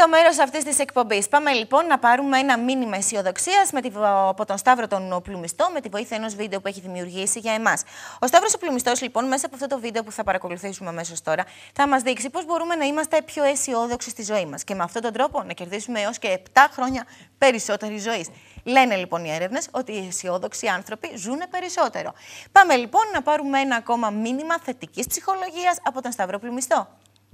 δεύτερο μέρος αυτής της εκπομπής. Πάμε λοιπόν να πάρουμε ένα μήνυμα αισιοδοξίας από τον Σταύρο τον Πλουμιστό, με τη βοήθεια ενός βίντεο που έχει δημιουργήσει για εμάς. Ο Σταύρος ο Πλουμιστός, λοιπόν, μέσα από αυτό το βίντεο που θα παρακολουθήσουμε αμέσως τώρα, θα μας δείξει πώς μπορούμε να είμαστε πιο αισιόδοξοι στη ζωή μας και με αυτόν τον τρόπο να κερδίσουμε έως και 7 χρόνια περισσότερη ζωή. Λένε λοιπόν οι έρευνες ότι οι αισιόδοξοι άνθρωποι ζουν περισσότερο. Πάμε λοιπόν να πάρουμε ένα ακόμα μήνυμα θετικής ψυχολογίας από τον Σταύρο Πλουμιστό.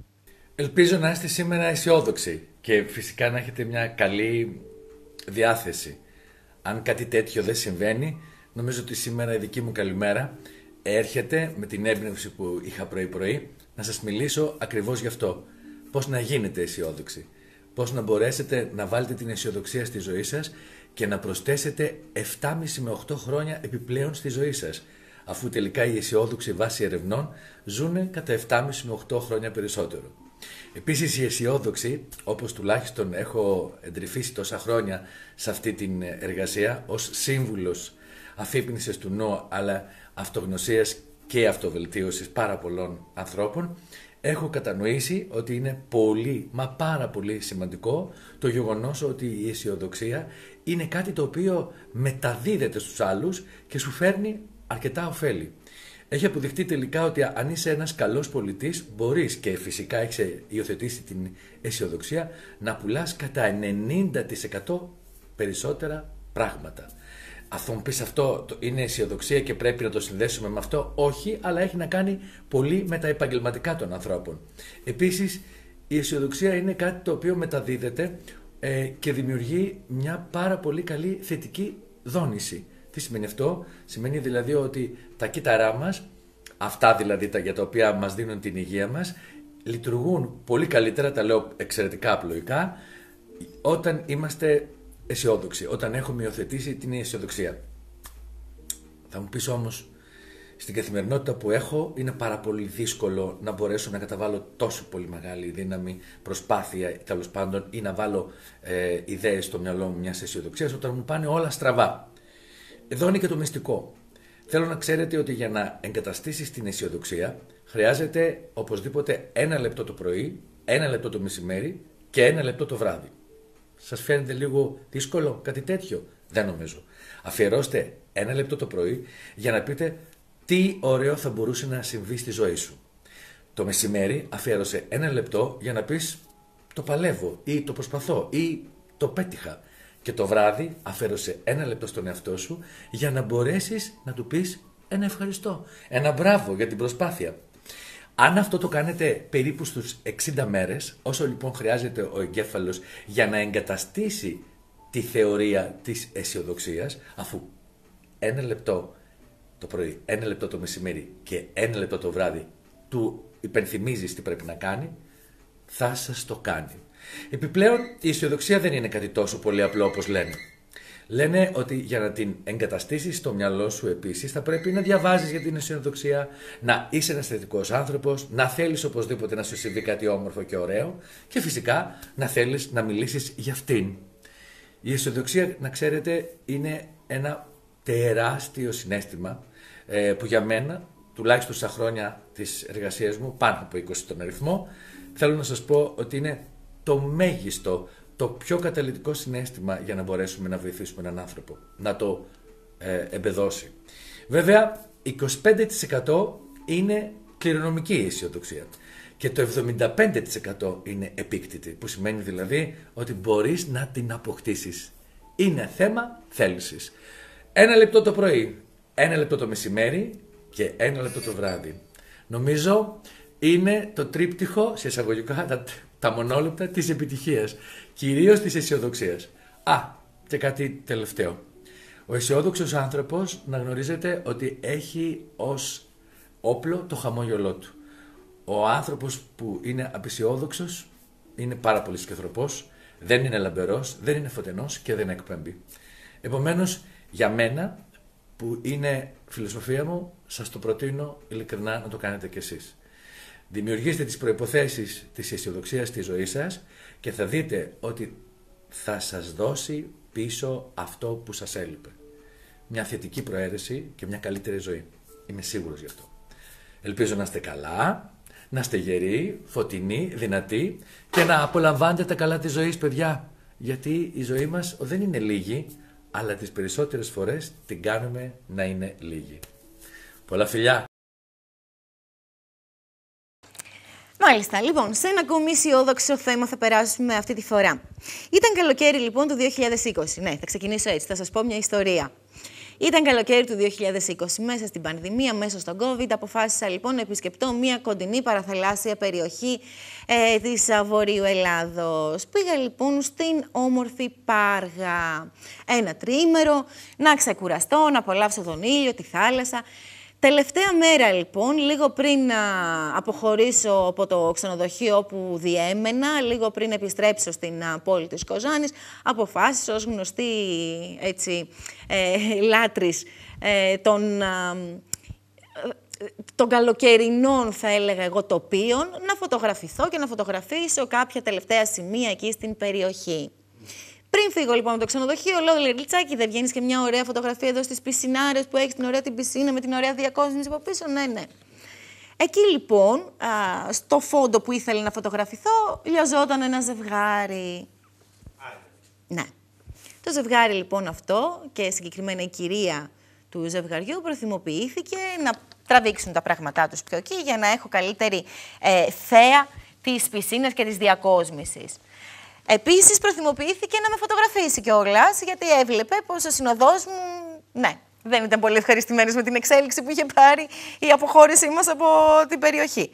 Ελπίζω να είστε σήμερα αισιόδοξοι και φυσικά να έχετε μια καλή διάθεση. Αν κάτι τέτοιο δεν συμβαίνει, νομίζω ότι σήμερα η δική μου καλημέρα έρχεται με την έμπνευση που είχα πρωί-πρωί να σας μιλήσω ακριβώς γι' αυτό. Πώς να γίνετε αισιόδοξοι. Πώς να μπορέσετε να βάλετε την αισιοδοξία στη ζωή σας και να προσθέσετε 7,5 με 8 χρόνια επιπλέον στη ζωή σας. Αφού τελικά οι αισιόδοξοι βάσει ερευνών ζουν κατά 7,5 με 8 χρόνια περισσότερο. Επίσης οι αισιόδοξοι, όπως τουλάχιστον έχω εντρυφήσει τόσα χρόνια σε αυτή την εργασία ως σύμβουλος αφύπνισης του νου αλλά αυτογνωσίας και αυτοβελτίωσης πάρα πολλών ανθρώπων, έχω κατανοήσει ότι είναι πολύ, μα πάρα πολύ σημαντικό το γεγονός ότι η αισιοδοξία είναι κάτι το οποίο μεταδίδεται στους άλλους και σου φέρνει αρκετά ωφέλη. Έχει αποδειχτεί τελικά ότι αν είσαι ένας καλός πολιτής, μπορείς και φυσικά έχεις υιοθετήσει την αισιοδοξία να πουλάς κατά 90% περισσότερα πράγματα. Αν μου πεις αυτό είναι αισιοδοξία και πρέπει να το συνδέσουμε με αυτό, όχι, αλλά έχει να κάνει πολύ με τα επαγγελματικά των ανθρώπων. Επίσης, η αισιοδοξία είναι κάτι το οποίο μεταδίδεται και δημιουργεί μια πάρα πολύ καλή θετική δόνηση. Τι σημαίνει αυτό? Σημαίνει δηλαδή ότι τα κύτταρά μας, αυτά δηλαδή για τα οποία μας δίνουν την υγεία μας, λειτουργούν πολύ καλύτερα, τα λέω εξαιρετικά απλοϊκά, όταν είμαστε αισιόδοξοι, όταν έχουμε υιοθετήσει την αισιοδοξία. Θα μου πεις όμως, στην καθημερινότητα που έχω είναι πάρα πολύ δύσκολο να μπορέσω να καταβάλω τόσο πολύ μεγάλη δύναμη, προσπάθεια τέλος πάντων ή να βάλω ιδέες στο μυαλό μου μιας αισιοδοξίας όταν μου πάνε όλα στραβά. Εδώ είναι και το μυστικό. Θέλω να ξέρετε ότι για να εγκαταστήσεις την αισιοδοξία χρειάζεται οπωσδήποτε 1 λεπτό το πρωί, 1 λεπτό το μεσημέρι και 1 λεπτό το βράδυ. Σας φαίνεται λίγο δύσκολο κάτι τέτοιο? Δεν νομίζω. Αφιερώστε 1 λεπτό το πρωί για να πείτε τι ωραίο θα μπορούσε να συμβεί στη ζωή σου. Το μεσημέρι αφιέρωσε 1 λεπτό για να πεις το παλεύω ή το προσπαθώ ή το πέτυχα. Και το βράδυ αφιέρωσε 1 λεπτό στον εαυτό σου για να μπορέσεις να του πεις ένα ευχαριστώ, ένα μπράβο για την προσπάθεια. Αν αυτό το κάνετε περίπου στους 60 μέρες, όσο λοιπόν χρειάζεται ο εγκέφαλος για να εγκαταστήσει τη θεωρία της αισιοδοξίας, αφού 1 λεπτό το πρωί, 1 λεπτό το μεσημέρι και 1 λεπτό το βράδυ του υπενθυμίζεις τι πρέπει να κάνει, θα σας το κάνει. Επιπλέον, η αισιοδοξία δεν είναι κάτι τόσο πολύ απλό όπως λένε. Λένε ότι για να την εγκαταστήσεις στο μυαλό σου επίσης θα πρέπει να διαβάζεις για την αισιοδοξία, να είσαι ένας θετικός άνθρωπος, να θέλεις οπωσδήποτε να σου συμβεί κάτι όμορφο και ωραίο και φυσικά να θέλεις να μιλήσεις για αυτήν. Η αισιοδοξία, να ξέρετε, είναι ένα τεράστιο συναίσθημα που για μένα, τουλάχιστον στα χρόνια της εργασίας μου, πάνω από 20 τον αριθμό, θέλω να σας πω ότι είναι το μέγιστο, το πιο καταλυτικό συναίσθημα για να μπορέσουμε να βοηθήσουμε έναν άνθρωπο, να το εμπεδώσει. Βέβαια, 25% είναι κληρονομική η αισιοδοξία και το 75% είναι επίκτητη, που σημαίνει δηλαδή ότι μπορείς να την αποκτήσεις. Είναι θέμα θέλησης. 1 λεπτό το πρωί, 1 λεπτό το μεσημέρι και 1 λεπτό το βράδυ. Νομίζω είναι το τρίπτυχο, σε εισαγωγικά, τα μονόλεπτα της επιτυχίας, κυρίως της αισιοδοξίας. Και κάτι τελευταίο. Ο αισιόδοξος άνθρωπος να γνωρίζετε ότι έχει ως όπλο το χαμόγελό του. Ο άνθρωπος που είναι απαισιόδοξος είναι πάρα πολύ σκεθροπός, δεν είναι λαμπερός, δεν είναι φωτεινός και δεν εκπέμπει. Επομένως, για μένα, που είναι φιλοσοφία μου, σας το προτείνω ειλικρινά να το κάνετε κι εσείς. Δημιουργήστε τις προϋποθέσεις της αισιοδοξίας στη ζωή σας και θα δείτε ότι θα σας δώσει πίσω αυτό που σας έλειπε. Μια θετική προαίρεση και μια καλύτερη ζωή. Είμαι σίγουρος γι' αυτό. Ελπίζω να είστε καλά, να είστε γεροί, φωτεινοί, δυνατοί και να απολαμβάνετε τα καλά της ζωής, παιδιά. Γιατί η ζωή μας δεν είναι λίγη, αλλά τις περισσότερες φορές την κάνουμε να είναι λίγη. Πολλά φιλιά! Μάλιστα, λοιπόν, σε ένα ακόμη αισιόδοξο θέμα θα περάσουμε αυτή τη φορά. Ήταν καλοκαίρι λοιπόν του 2020. Ναι, θα ξεκινήσω έτσι, θα σας πω μια ιστορία. Ήταν καλοκαίρι του 2020, μέσα στην πανδημία, μέσα στον COVID. Αποφάσισα λοιπόν να επισκεπτώ μια κοντινή παραθαλάσσια περιοχή της Βορείου Ελλάδος. Πήγα λοιπόν στην όμορφη Πάργα. Ένα τριήμερο, να ξεκουραστώ, να απολαύσω τον ήλιο, τη θάλασσα. Τελευταία μέρα λοιπόν, λίγο πριν να αποχωρήσω από το ξενοδοχείο όπου διέμενα, λίγο πριν επιστρέψω στην πόλη της Κοζάνης, αποφάσισα ως γνωστή έτσι, λάτρης των καλοκαιρινών, θα έλεγα εγώ, τοπίων, να φωτογραφηθώ και να φωτογραφίσω κάποια τελευταία σημεία εκεί στην περιοχή. Πριν φύγω λοιπόν από το ξενοδοχείο, λέω: Λιτσάκη, δεν βγαίνεις και μια ωραία φωτογραφία εδώ στις πισινάρες που έχεις την ωραία την πισίνα με την ωραία διακόσμηση από πίσω? Ναι, ναι. Εκεί λοιπόν, στο φόντο που ήθελε να φωτογραφηθώ, λιαζόταν ένα ζευγάρι. Ναι. Το ζευγάρι λοιπόν αυτό και συγκεκριμένα η κυρία του ζευγαριού προθυμοποιήθηκε να τραβήξουν τα πράγματά τους πιο εκεί για να έχω καλύτερη θέα της πισίνας και της διακόσμησης. Επίσης, προθυμοποιήθηκε να με φωτογραφίσει κιόλας, γιατί έβλεπε πως ο συνοδός μου, ναι, δεν ήταν πολύ ευχαριστημένος με την εξέλιξη που είχε πάρει η αποχώρησή μας από την περιοχή.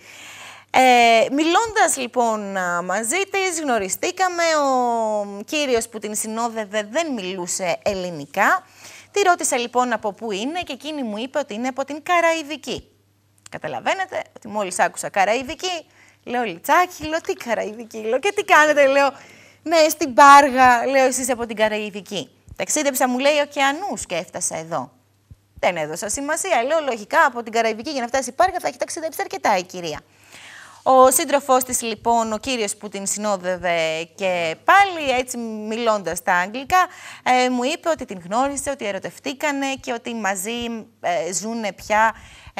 Μιλώντας λοιπόν μαζί της, γνωριστήκαμε. Ο κύριος που την συνόδευε δεν μιλούσε ελληνικά. Τη ρώτησα λοιπόν από πού είναι και εκείνη μου είπε ότι είναι από την Καραϊβική. Καταλαβαίνετε ότι μόλις άκουσα Καραϊβική, λέω: Λιτσάκη, λέω, τι Καραϊβική, λέω, και τι κάνετε, λέω? Ναι, στην Πάργα, λέω, εσείς από την Καραϊβική. Ταξίδεψα, μου λέει, ωκεανούς και έφτασα εδώ. Δεν έδωσα σημασία, λέω, λογικά από την Καραϊβική για να φτάσει η Πάργα θα έχει ταξιδέψει αρκετά η κυρία. Ο σύντροφός της, λοιπόν, ο κύριος που την συνόδευε και πάλι έτσι μιλώντας στα αγγλικά, μου είπε ότι την γνώρισε, ότι ερωτευτήκανε και ότι μαζί ζουνε πια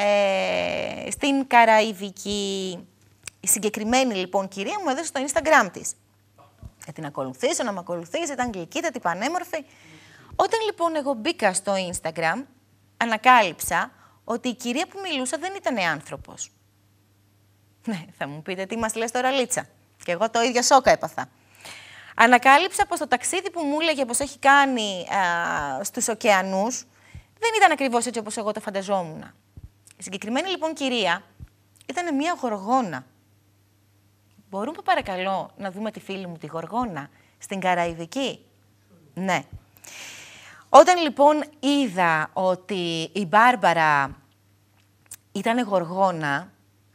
στην Καραϊβική. Η συγκεκριμένη λοιπόν κυρία μου έδωσε στο Instagram της. Να την ακολουθήσω, να με ακολουθήσει, ήταν γλυκύτατη, πανέμορφη. Όταν λοιπόν εγώ μπήκα στο Instagram, ανακάλυψα ότι η κυρία που μιλούσα δεν ήταν άνθρωπος. Ναι, θα μου πείτε τι μας λες τώρα, Λίτσα. Και εγώ το ίδιο σόκα έπαθα. Ανακάλυψα πως το ταξίδι που μου έλεγε πως έχει κάνει στους ωκεανούς δεν ήταν ακριβώς έτσι όπως εγώ το φανταζόμουν. Η συγκεκριμένη λοιπόν κυρία ήταν μια γοργόνα. Μπορούμε παρακαλώ να δούμε τη φίλη μου τη γοργόνα στην Καραϊβική? Ναι. Όταν λοιπόν είδα ότι η Μπάρμπαρα ήταν γοργόνα,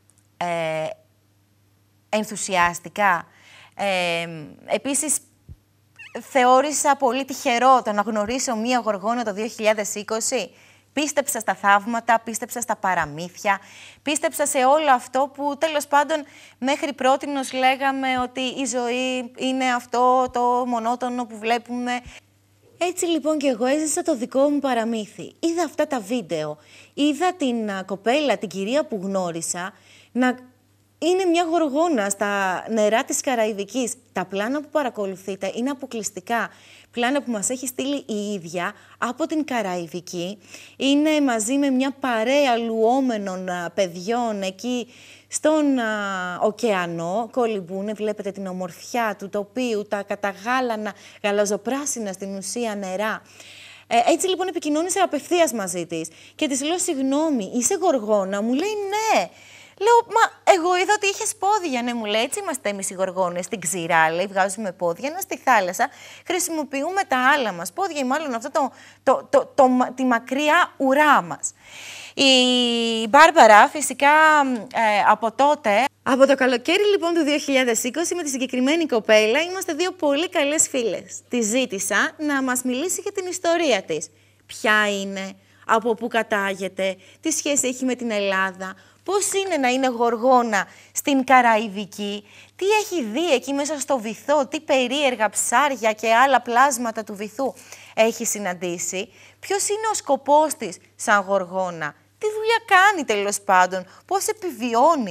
ενθουσιάστηκα. Επίσης, θεώρησα πολύ τυχερό το να γνωρίσω μία γοργόνα το 2020. Πίστεψα στα θαύματα, πίστεψα στα παραμύθια, πίστεψα σε όλο αυτό που τέλος πάντων μέχρι πρότινος λέγαμε ότι η ζωή είναι αυτό το μονότονο που βλέπουμε. Έτσι λοιπόν και εγώ έζησα το δικό μου παραμύθι. Είδα αυτά τα βίντεο, είδα την κοπέλα, την κυρία που γνώρισα, να είναι μια γοργόνα στα νερά της Καραϊβικής. Τα πλάνα που παρακολουθείτε είναι αποκλειστικά πλάνα που μας έχει στείλει η ίδια από την Καραϊβική. Είναι μαζί με μια παρέα λουόμενων παιδιών εκεί στον ωκεανό. Κολυμπούνε, βλέπετε την ομορφιά του τοπίου, τα καταγάλανα, γαλαζοπράσινα στην ουσία νερά. Έτσι λοιπόν επικοινώνησα απευθείας μαζί της και της λέω: συγγνώμη, είσαι γοργόνα? Μου λέει ναι. Λέω, μα εγώ είδα ότι είχες πόδια. Ναι, μου λέει, έτσι είμαστε εμείς οι γοργόνες στην ξηρά, λέει, βγάζουμε πόδια, ενώ στη θάλασσα χρησιμοποιούμε τα άλλα μας πόδια ή μάλλον αυτό τη μακριά ουρά μας. Η Μπάρμπαρα φυσικά από τότε, από το καλοκαίρι λοιπόν του 2020 με τη συγκεκριμένη κοπέλα είμαστε δύο πολύ καλές φίλες. Τη ζήτησα να μας μιλήσει για την ιστορία της. Ποια είναι, από πού κατάγεται, τι σχέση έχει με την Ελλάδα, πώς είναι να είναι γοργόνα στην Καραϊβική, τι έχει δει εκεί μέσα στο βυθό, τι περίεργα ψάρια και άλλα πλάσματα του βυθού έχει συναντήσει, ποιος είναι ο σκοπός της σαν γοργόνα, τι δουλειά κάνει τέλος πάντων, πώς επιβιώνει.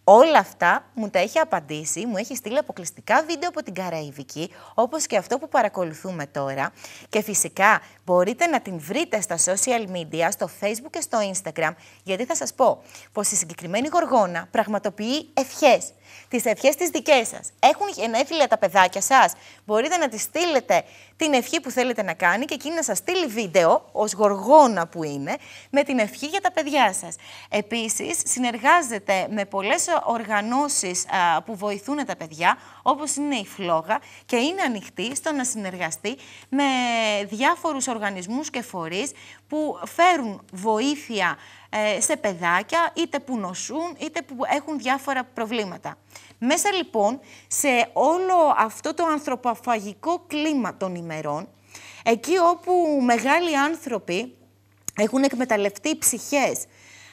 Όλα αυτά μου τα έχει απαντήσει, μου έχει στείλει αποκλειστικά βίντεο από την Καραϊβική, όπως και αυτό που παρακολουθούμε τώρα. Και φυσικά μπορείτε να την βρείτε στα social media, στο Facebook και στο Instagram, γιατί θα σας πω πως η συγκεκριμένη γοργόνα πραγματοποιεί ευχές. Τις ευχές τις δικές σας. Έχουν γενέθλια τα παιδάκια σας. Μπορείτε να τις στείλετε την ευχή που θέλετε να κάνει και εκείνη να σας στείλει βίντεο, ως γοργόνα που είναι, με την ευχή για τα παιδιά σας. Επίσης, συνεργάζεται με πολλές οργανώσεις που βοηθούν τα παιδιά, όπως είναι η Φλόγα, και είναι ανοιχτή στο να συνεργαστεί με διάφορους οργανισμούς και φορείς που φέρουν βοήθεια σε παιδάκια, είτε που νοσούν, είτε που έχουν διάφορα προβλήματα. Μέσα λοιπόν σε όλο αυτό το ανθρωποφαγικό κλίμα των ημερών, εκεί όπου μεγάλοι άνθρωποι έχουν εκμεταλλευτεί ψυχές,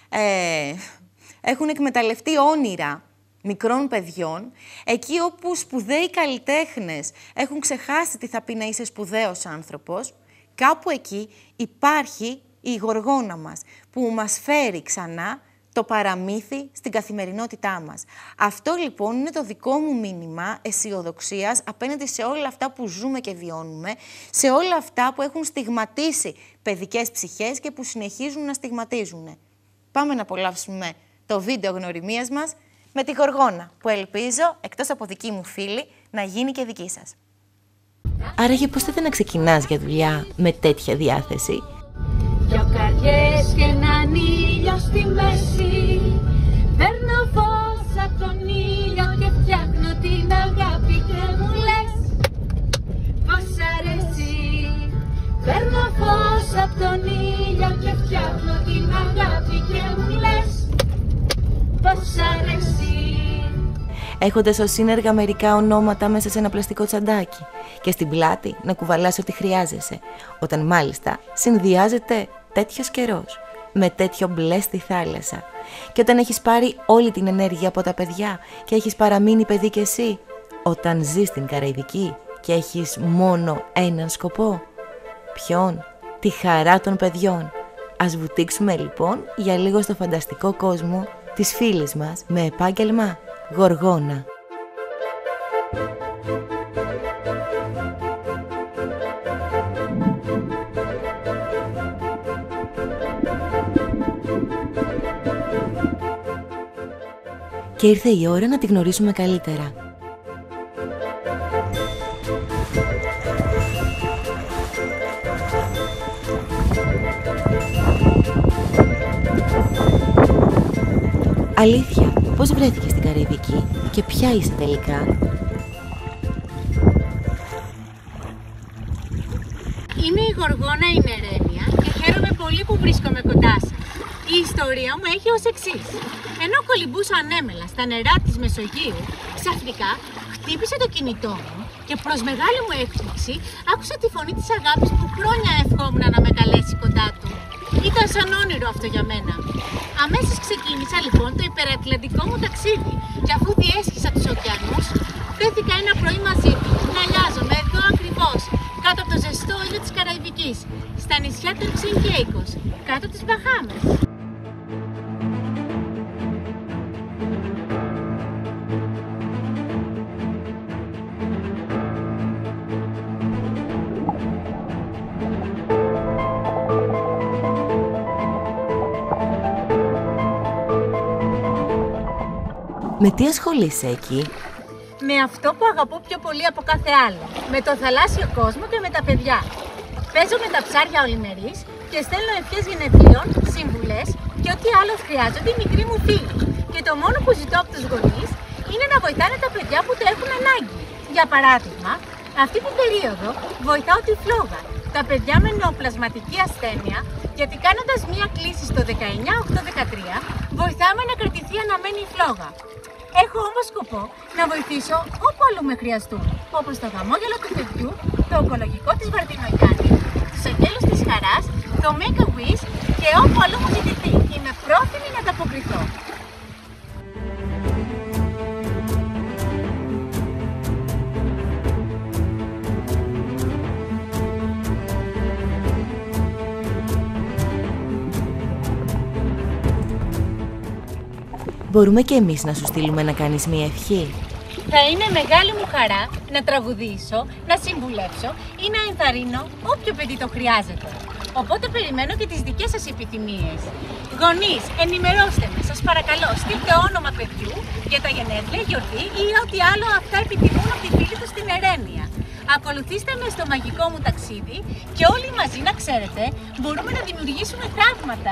έχουν εκμεταλλευτεί όνειρα μικρών παιδιών, εκεί όπου σπουδαίοι καλλιτέχνες έχουν ξεχάσει τι θα πει να είσαι σπουδαίος άνθρωπος, κάπου εκεί υπάρχει η γοργόνα μας, που μας φέρει ξανά το παραμύθι στην καθημερινότητά μας. Αυτό λοιπόν είναι το δικό μου μήνυμα αισιοδοξίας απέναντι σε όλα αυτά που ζούμε και βιώνουμε, σε όλα αυτά που έχουν στιγματίσει παιδικές ψυχές και που συνεχίζουν να στιγματίζουν. Πάμε να απολαύσουμε το βίντεο γνωριμίας μας με τη γοργόνα, που ελπίζω, εκτός από δική μου φίλη, να γίνει και δική σας. Άραγε πώς θέλετε να ξεκινάς για δουλειά με τέτοια διάθεση? Δυο καρδιές και έναν ήλιο στη μέση, παίρνω φως απ' τον ήλιο και φτιάχνω την αγάπη και μου λες πως αρέσει. Παίρνω φως απ' τον ήλιο και φτιάχνω την αγάπη και μου λες πως αρέσει. Έχοντας ως σύνεργα μερικά ονόματα μέσα σε ένα πλαστικό τσαντάκι και στην πλάτη να κουβαλάς ό,τι χρειάζεσαι, όταν μάλιστα συνδυάζεται τέτοιος καιρός με τέτοιο μπλε στη θάλασσα, και όταν έχεις πάρει όλη την ενέργεια από τα παιδιά και έχεις παραμείνει παιδί κι εσύ, όταν ζεις στην Καραϊβική και έχεις μόνο έναν σκοπό. Ποιον? Τη χαρά των παιδιών. Ας βουτήξουμε λοιπόν για λίγο στο φανταστικό κόσμο της φίλης μας με επάγγελμα γοργόνα. Και ήρθε η ώρα να τη γνωρίσουμε καλύτερα. Αλήθεια, πώς βρέθηκες στην Καραϊβική και ποια είσαι τελικά? Είμαι η Γοργόνα η Νερένια και χαίρομαι πολύ που βρίσκομαι κοντά σας. Η ιστορία μου έχει ως εξής. Ενώ κολυμπούσα ανέμελα στα νερά της Μεσογείου, ξαφνικά χτύπησε το κινητό μου και προς μεγάλη μου έκπληξη άκουσα τη φωνή της αγάπης που χρόνια ευχόμουν να με καλέσει κοντά του. Ήταν σαν όνειρο αυτό για μένα. Αμέσως ξεκίνησα λοιπόν το υπερατλαντικό μου ταξίδι και αφού διέσχισα τους ωκεανούς, βρέθηκα ένα πρωί μαζί του να λιάζομαι εδώ ακριβώς, κάτω από το ζεστό ήλιο της Καραϊβικής, στα νησιά Turks and Caicos, κάτω από τις Μπαχάμες. Με τι ασχολείσαι εκεί? Με αυτό που αγαπώ πιο πολύ από κάθε άλλο, με το θαλάσσιο κόσμο και με τα παιδιά. Παίζω με τα ψάρια ολημερής και στέλνω ευχές γενεθλίων, συμβουλές και ό,τι άλλο χρειάζονται οι μικροί μου φίλοι. Και το μόνο που ζητώ από τους γονείς είναι να βοηθάνε τα παιδιά που το έχουν ανάγκη. Για παράδειγμα, αυτή την περίοδο βοηθάω τη Φλόγα, τα παιδιά με νεοπλασματική ασθένεια, γιατί κάνοντας μία κλήση στο 19813 βοηθάμε να κρατηθεί αναμένη η Φλόγα. Έχω όμως σκοπό να βοηθήσω όπου αλλού με χρειαστούν, όπως το χαμόγελο του παιδιού, το ογκολογικό της Βαρδινογιάννη, τους αγγέλους της χαράς, το Make a Wish και όπου αλλού μου ζητηθεί. Είμαι πρόθυμη να ανταποκριθώ. μπορούμε και εμείς να σου στείλουμε να κάνεις μία ευχή? Θα είναι μεγάλη μου χαρά να τραγουδήσω, να συμβουλεύσω ή να ενθαρρύνω όποιο παιδί το χρειάζεται. Οπότε περιμένω και τις δικές σας επιθυμίες. Γονείς, ενημερώστε με, σας παρακαλώ, στείλτε όνομα παιδιού για τα γενέθλια, γιορτή ή ό,τι άλλο αυτά επιθυμούν από τη φίλη του στην Ερένεια. Ακολουθήστε με στο μαγικό μου ταξίδι και όλοι μαζί, να ξέρετε, μπορούμε να δημιουργήσουμε θαύματα.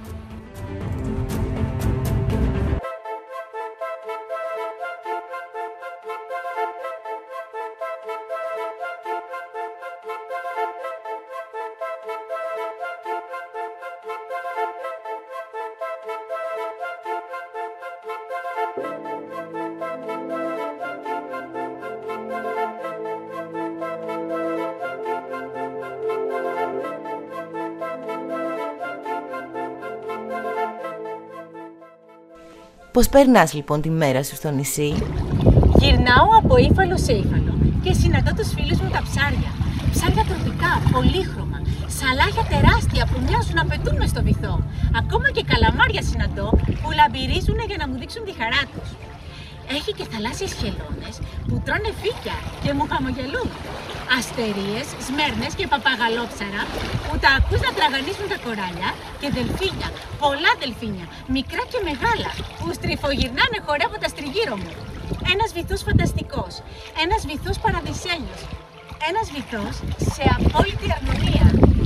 Πώς περνάς λοιπόν τη μέρα σου στο νησί? Γυρνάω από ύφαλο σε ύφαλο και συναντώ τους φίλους μου τα ψάρια. Ψάρια τροπικά, πολύχρωμα, σαλάχια τεράστια που μοιάζουν να πετούν μες στο βυθό. Ακόμα και καλαμάρια συναντώ που λαμπυρίζουν για να μου δείξουν τη χαρά τους. Έχει και θαλάσσιες χελώνες που τρώνε φύκια και μου χαμογελούν. Αστερίες, σμέρνες και παπαγαλόψαρα που τα ακούς να τραγανίζουν τα κοράλια και δελφίνια, πολλά δελφίνια, μικρά και μεγάλα, που στριφογυρνάνε χορεύοντας τριγύρω μου. Ένας βυθός φανταστικός, ένας βυθός παραδεισένιος, ένας βυθός σε απόλυτη αρμονία.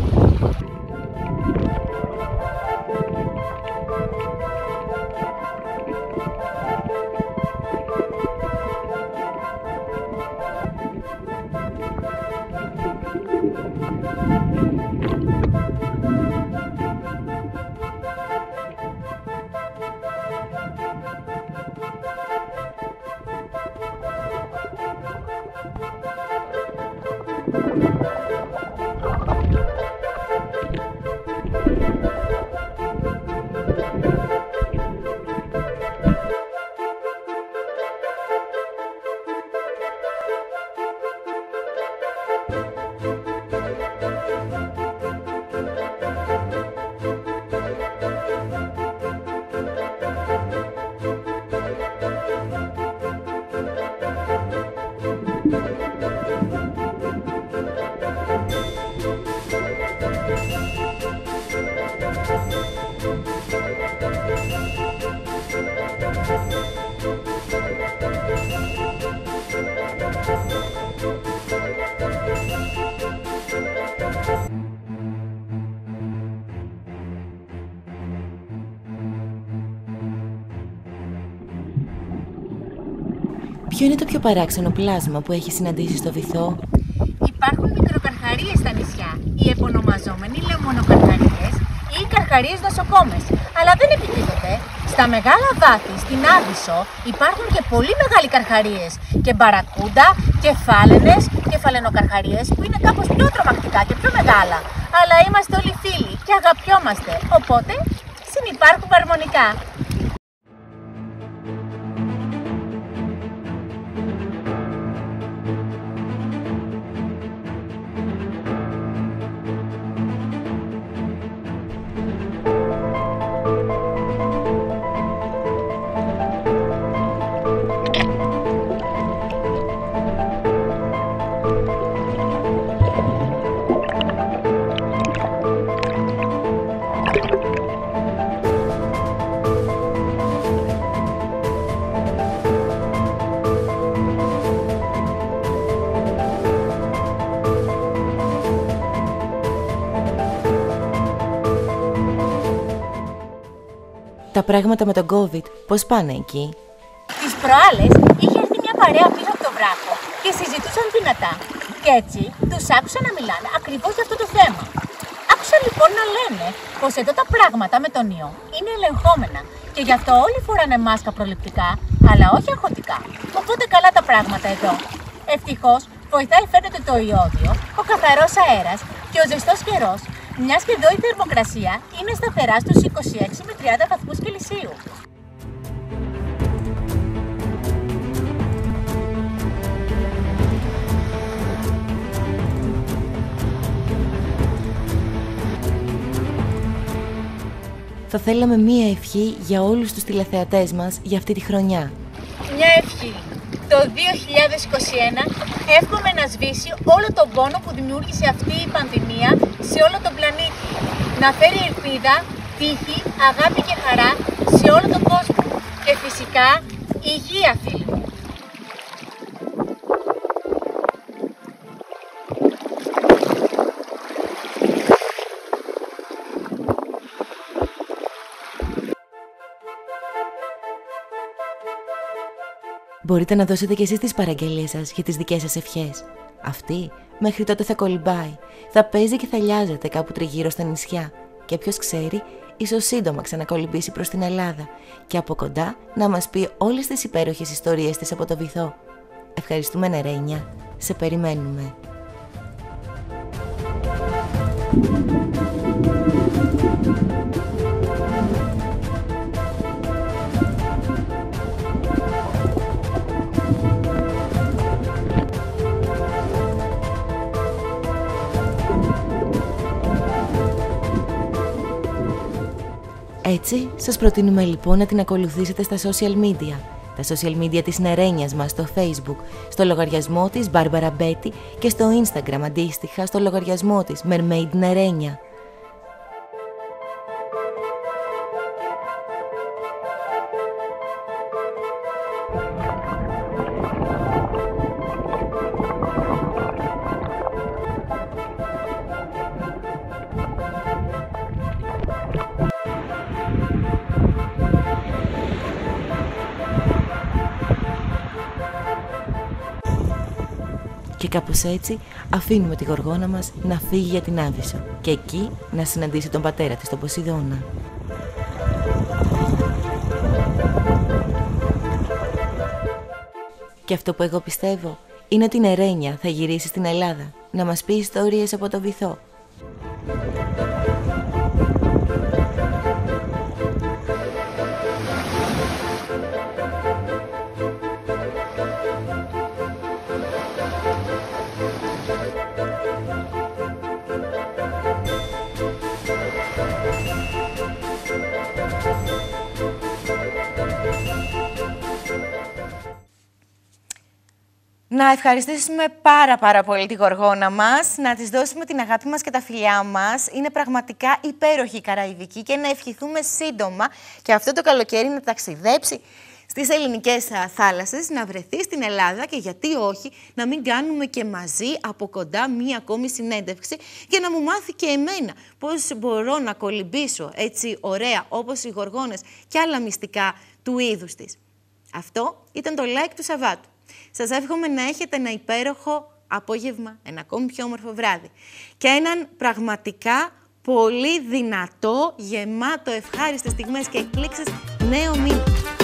Ποιο είναι το πιο παράξενο πλάσμα που έχει συναντήσει στο βυθό? Υπάρχουν μικροκαρχαρίες στα νησιά, οι επωνομαζόμενοι λεμονοκαρχαρίες ή οι καρχαρίες νοσοκόμες, αλλά δεν επιτρέπεται. Στα μεγάλα βάθη, στην Άδυσσο, υπάρχουν και πολύ μεγάλοι καρχαρίες και μπαρακούντα, κεφάλαινες, κεφαλαινοκαρχαρίες που είναι κάπως πιο τρομακτικά και πιο μεγάλα. Αλλά είμαστε όλοι φίλοι και αγαπιόμαστε, οπότε συνυπάρχουμε αρμονικά. Τα πράγματα με τον COVID, πώς πάνε εκεί? Τις προάλλες είχε έρθει μια παρέα πίσω από το βράχο και συζητούσαν δυνατά. Και έτσι τους άκουσα να μιλάνε ακριβώς για αυτό το θέμα. Άκουσα λοιπόν να λένε πως εδώ τα πράγματα με τον ιό είναι ελεγχόμενα και γι' αυτό όλοι φοράνε μάσκα προληπτικά, αλλά όχι αγχωτικά. Οπότε καλά τα πράγματα εδώ. Ευτυχώς βοηθάει φαίνεται το ιόδιο, ο καθαρός αέρας και ο ζεστός καιρός, μιας και εδώ η θερμοκρασία είναι σταθερά στους 26 με 30 βαθμούς Κελσίου. θα θέλαμε μία ευχή για όλους τους τηλεθεατές μας για αυτή τη χρονιά. Μια ευχή. Το 2021 εύχομαι να σβήσει όλο τον πόνο που δημιούργησε αυτή η πανδημία σε όλο τον πλανήτη. Να φέρει ελπίδα, τύχη, αγάπη και χαρά σε όλο τον κόσμο. Και φυσικά υγεία, φίλοι μου. Μπορείτε να δώσετε και εσείς τις παραγγελίες σας για τις δικές σας ευχές. Αυτή μέχρι τότε θα κολυμπάει, θα παίζει και θα λιάζεται κάπου τριγύρω στα νησιά. Και ποιος ξέρει, ίσως σύντομα ξανακολυμπήσει προς την Ελλάδα και από κοντά να μας πει όλες τις υπέροχες ιστορίες της από το βυθό. Ευχαριστούμε, Νερένια. Σε περιμένουμε. Έτσι, σας προτείνουμε λοιπόν να την ακολουθήσετε στα social media. Τα social media της Νερένιας μας στο Facebook, στο λογαριασμό της Barbara Betty και στο Instagram αντίστοιχα στο λογαριασμό της Mermaid Νερένια. Και κάπως έτσι αφήνουμε τη γοργόνα μας να φύγει για την Άβυσσο και εκεί να συναντήσει τον πατέρα της, τον Ποσειδώνα. Και αυτό που εγώ πιστεύω είναι ότι η Νερένια θα γυρίσει στην Ελλάδα να μας πει ιστορίες από το βυθό. Να ευχαριστήσουμε πάρα πολύ τη γοργόνα μας, να της δώσουμε την αγάπη μας και τα φιλιά μας. Είναι πραγματικά υπέροχη η Καραϊβική και να ευχηθούμε σύντομα και αυτό το καλοκαίρι να ταξιδέψει στις ελληνικές θάλασσες, να βρεθεί στην Ελλάδα και γιατί όχι να μην κάνουμε και μαζί από κοντά μία ακόμη συνέντευξη και να μου μάθει και εμένα πώς μπορώ να κολυμπήσω έτσι ωραία όπως οι γοργόνες και άλλα μυστικά του είδους της. Αυτό ήταν το like του Σαββάτου. Σας εύχομαι να έχετε ένα υπέροχο απόγευμα, ένα ακόμη πιο όμορφο βράδυ και έναν πραγματικά πολύ δυνατό, γεμάτο ευχάριστες στιγμές και εκπλήξεις νέο μήνα.